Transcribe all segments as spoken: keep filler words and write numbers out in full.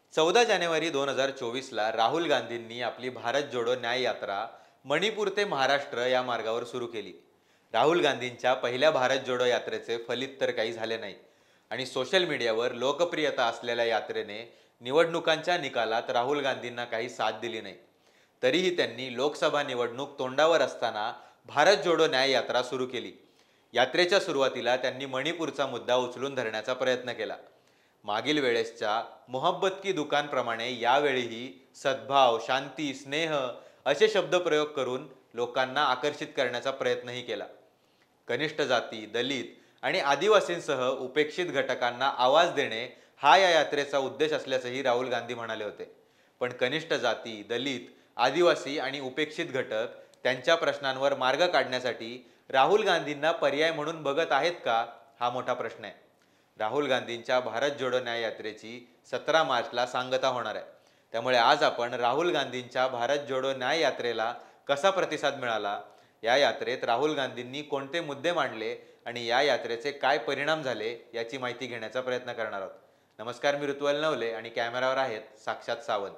चौदा जानेवारी दोन हजार चोवीसला राहुल गांधींनी आपली भारत जोडो न्याय यात्रा मणिपूर ते महाराष्ट्र या मार्गावर सुरू केली. राहुल गांधींच्या पहिल्या भारत जोडो यात्रेचे फलित तर काही झाले नाही आणि सोशल मीडियावर लोकप्रियता असलेल्या यात्रेने निवडणुकांच्या निकालात राहुल गांधींना काही साथ दिली नाही. तरीही त्यांनी लोकसभा निवडणूक तोंडावर असताना भारत जोडो न्याय यात्रा सुरू केली. यात्रेच्या सुरुवातीला त्यांनी मणिपूरचा मुद्दा उचलून धरण्याचा प्रयत्न केला. मागील वेळेसच्या मोहब्बत की दुकान प्रमाणे यावेळीही सद्भाव, शांती, स्नेह असे शब्द प्रयोग करून लोकांना आकर्षित करण्याचा प्रयत्नही केला. कनिष्ठ जाती, दलित आणि आदिवासींसह उपेक्षित घटकांना आवाज देणे हा या यात्रेचा उद्देश असल्याचंही राहुल गांधी म्हणाले होते. पण कनिष्ठ जाती, दलित, आदिवासी आणि उपेक्षित घटक त्यांच्या प्रश्नांवर मार्ग काढण्यासाठी राहुल गांधींना पर्याय म्हणून बघत आहेत का, हा मोठा प्रश्न आहे. राहुल गांधींच्या भारत जोडो न्याय यात्रेची सतरा मार्चला सांगता होणार आहे. त्यामुळे आज आपण राहुल गांधींच्या भारत जोडो न्याय यात्रेला कसा प्रतिसाद मिळाला, या यात्रेत राहुल गांधींनी कोणते मुद्दे मांडले आणि या यात्रेचे काय परिणाम झाले याची माहिती घेण्याचा प्रयत्न करणार आहोत. नमस्कार, मी ऋतुल नवले आणि कॅमेरावर आहेत साक्षात सावंत.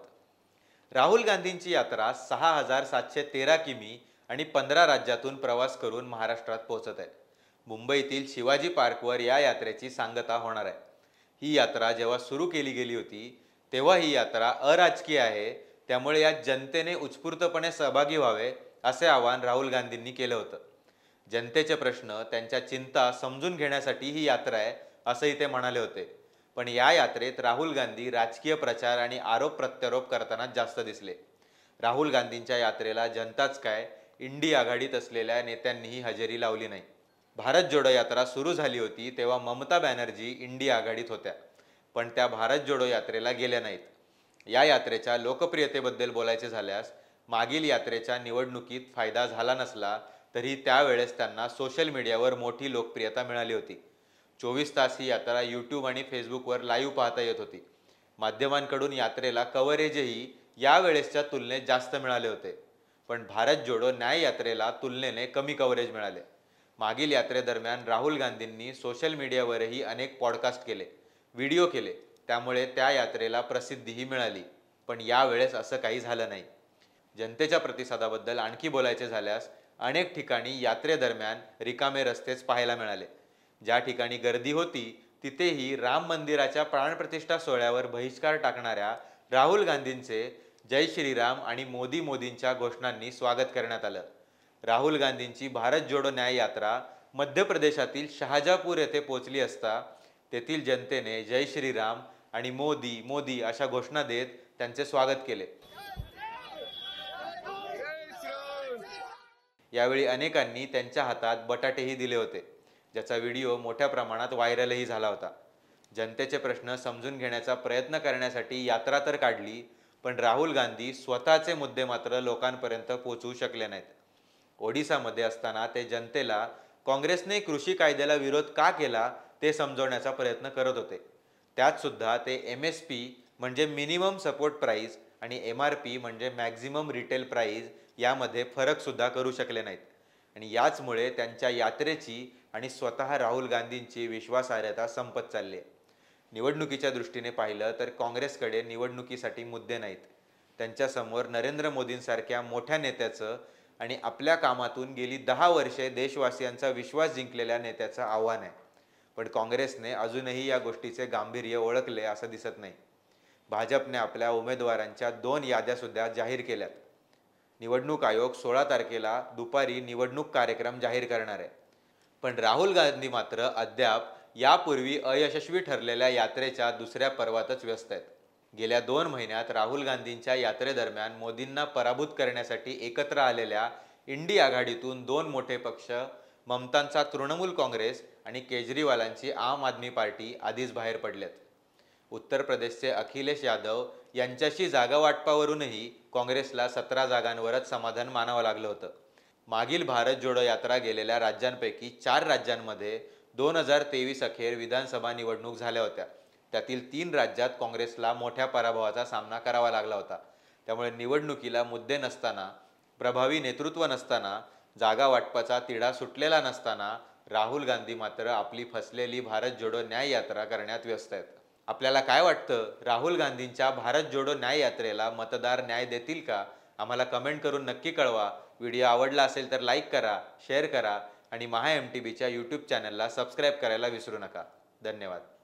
राहुल गांधींची यात्रा सहा हजार सातशे तेरा किमी आणि पंधरा राज्यातून प्रवास करून महाराष्ट्रात पोहोचत आहे. मुंबईतील शिवाजी पार्कवर या यात्रेची सांगता होणार आहे. ही यात्रा जेव्हा सुरू केली गेली होती तेव्हा ही यात्रा अराजकीय आहे, त्यामुळे यात जनतेने उत्स्फूर्तपणे सहभागी व्हावे असे आवाहन राहुल गांधींनी केलं होतं. जनतेचे प्रश्न, त्यांच्या चिंता समजून घेण्यासाठी ही यात्रा आहे असंही ते म्हणाले होते. पण या यात्रेत राहुल गांधी राजकीय प्रचार आणि आरोप प्रत्यारोप करताना जास्त दिसले. राहुल गांधींच्या यात्रेला जनताच काय, इंडी आघाडीत असलेल्या नेत्यांनीही हजेरी लावली नाही. भारत जोडो यात्रा सुरू झाली होती तेव्हा ममता बॅनर्जी इंडी आघाडीत होत्या, पण त्या भारत जोडो यात्रेला गेल्या नाहीत. या यात्रेच्या लोकप्रियतेबद्दल बोलायचे झाल्यास मागील यात्रेच्या निवडणुकीत फायदा झाला नसला तरी त्यावेळेस त्यांना सोशल मीडियावर मोठी लोकप्रियता मिळाली होती. चोवीस तास ही यात्रा यूट्यूब आणि फेसबुकवर लाईव्ह पाहता येत होती. माध्यमांकडून यात्रेला कव्हरेजही यावेळेसच्या तुलनेत जास्त मिळाले होते. पण भारत जोडो न्याय यात्रेला तुलनेने कमी कव्हरेज मिळाले. मागील यात्रेदरम्यान राहुल गांधींनी सोशल मीडियावरही अनेक पॉडकास्ट केले, व्हिडिओ केले, त्यामुळे त्या यात्रेला प्रसिद्धीही मिळाली. पण यावेळेस असं काही झालं नाही. जनतेच्या प्रतिसादाबद्दल आणखी बोलायचे झाल्यास अनेक ठिकाणी यात्रेदरम्यान रिकामे रस्तेच पाहायला मिळाले. ज्या ठिकाणी गर्दी होती तिथेही राम मंदिराच्या प्राणप्रतिष्ठा सोहळ्यावर बहिष्कार टाकणाऱ्या राहुल गांधींचे जय श्रीराम आणि मोदी मोदींच्या घोषणांनी स्वागत करण्यात आलं. राहुल गांधींची भारत जोडो न्याय यात्रा मध्य प्रदेशातील शहाजापूर येथे पोहोचली असता तेथील जनतेने जय श्रीराम आणि मोदी मोदी अशा घोषणा देत त्यांचे स्वागत केले. यावेळी अनेकांनी त्यांच्या हातात बटाटेही दिले होते, ज्याचा व्हिडिओ मोठ्या प्रमाणात व्हायरलही झाला होता. जनतेचे प्रश्न समजून घेण्याचा प्रयत्न करण्यासाठी यात्रा तर काढली, पण राहुल गांधी स्वतःचे मुद्दे मात्र लोकांपर्यंत पोहोचवू शकले नाहीत. ओडिसामध्ये असताना ते जनतेला काँग्रेसने कृषी कायद्याला विरोध का केला ते समजवण्याचा प्रयत्न करत होते. त्यात सुद्धा ते एम एस पी म्हणजे मिनिमम सपोर्ट प्राईस आणि एम आर पी म्हणजे मॅक्झिमम रिटेल प्राईस यामध्ये फरक सुद्धा करू शकले नाहीत. आणि याचमुळे त्यांच्या यात्रेची आणि स्वतः राहुल गांधींची विश्वासार्हता संपत चालली आहे. निवडणुकीच्या दृष्टीने पाहिलं तर काँग्रेसकडे निवडणुकीसाठी मुद्दे नाहीत. त्यांच्यासमोर नरेंद्र मोदींसारख्या मोठ्या नेत्याचं आणि आपल्या कामातून गेली दहा वर्षे देशवासियांचा विश्वास जिंकलेल्या नेत्याचं आव्हान आहे. पण काँग्रेसने अजूनही या गोष्टीचे गांभीर्य ओळखले असं दिसत नाही. भाजपने आपल्या उमेदवारांच्या दोन याद्या सुद्धा जाहीर केल्यात. निवडणूक आयोग सोळा तारखेला दुपारी निवडणूक कार्यक्रम जाहीर करणार आहे. पण राहुल गांधी मात्र अद्याप यापूर्वी अयशस्वी ठरलेल्या यात्रेच्या दुसऱ्या पर्वातच व्यस्त आहेत. गेल्या दोन महिन्यात राहुल गांधींच्या यात्रेदरम्यान मोदींना पराभूत करण्यासाठी एकत्र आलेल्या इंडी आघाडीतून दोन मोठे पक्ष, ममतांचा तृणमूल काँग्रेस आणि केजरीवालांची आम आदमी पार्टी आधीच बाहेर पडलेत. उत्तर प्रदेशचे अखिलेश यादव यांच्याशी जागा वाटपावरूनही काँग्रेसला सतरा जागांवरच समाधान मानावं लागलं होतं. मागील भारत जोडो यात्रा गेलेल्या राज्यांपैकी चार राज्यांमध्ये दोन हजार तेवीस अखेर विधानसभा निवडणूक झाल्या होत्या. त्यातील तीन राज्यात काँग्रेसला मोठ्या पराभवाचा सामना करावा लागला होता. त्यामुळे निवडणुकीला मुद्दे नसताना, प्रभावी नेतृत्व नसताना, जागा वाटपाचा तिढा सुटलेला नसताना राहुल गांधी मात्र आपली फसलेली भारत जोडो न्याय यात्रा करण्यात व्यस्त आहेत. आपल्याला काय वाटतं, राहुल गांधींच्या भारत जोडो न्याय यात्रेला मतदार न्याय देतील का? आम्हाला कमेंट करून नक्की कळवा. व्हिडिओ आवडला असेल तर लाईक करा, शेअर करा आणि महा एम टी बीच्या यूट्यूब चॅनलला सबस्क्राईब करायला विसरू नका. धन्यवाद.